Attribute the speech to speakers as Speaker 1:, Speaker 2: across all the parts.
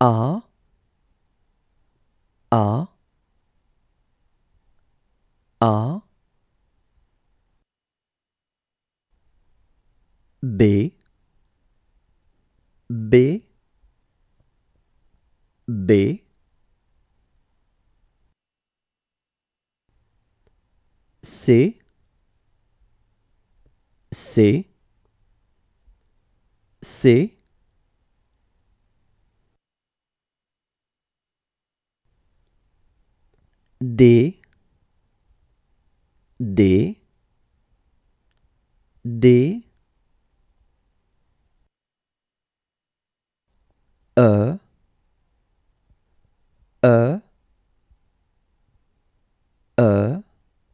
Speaker 1: A, A, A, B, B, B, C, C, C, D, D, D, E, E, E,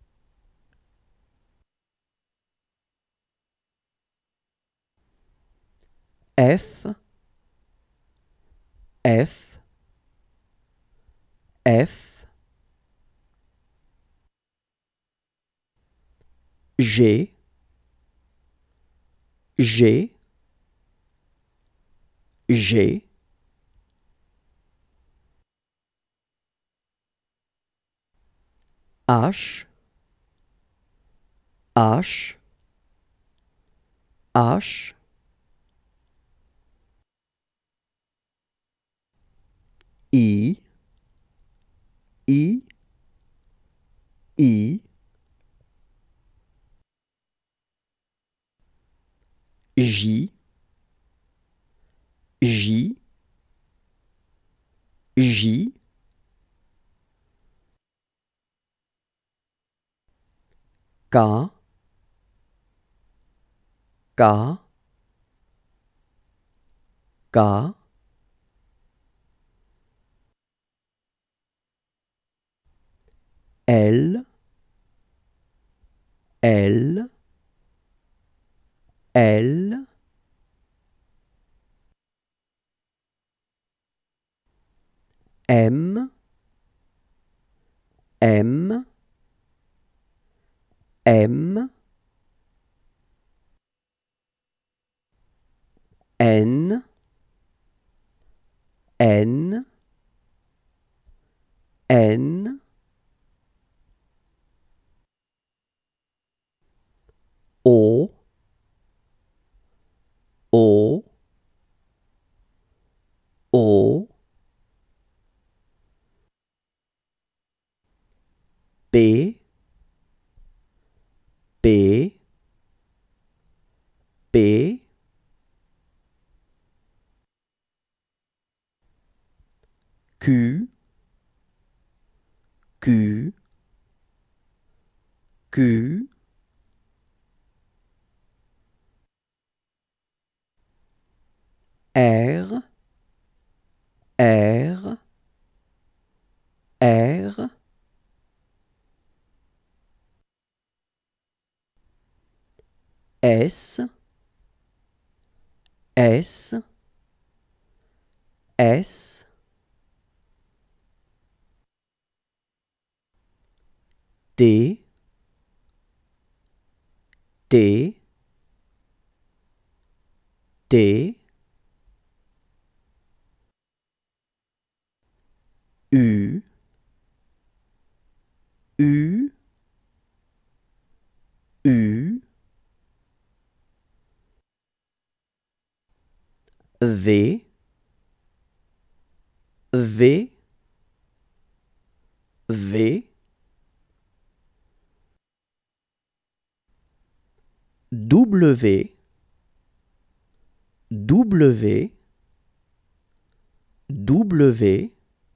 Speaker 1: F, F, F, G, G, G, H, H, H, I, I, I, J, J, J, K, K, K, L, L, L, M, M, M, N, N, N, O, O, O, P, P, P, Q, Q, Q, R, R, R, S, S, S, T, T, T, U, U, U, V, V, V, W, W, W,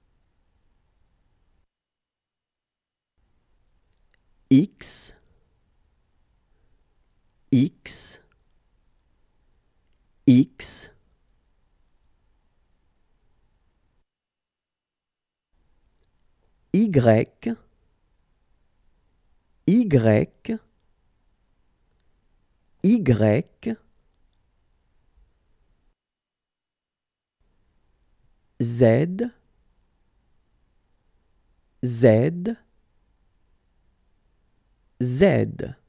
Speaker 1: X, X, X, Y, Y, Y, Z, Z, Z.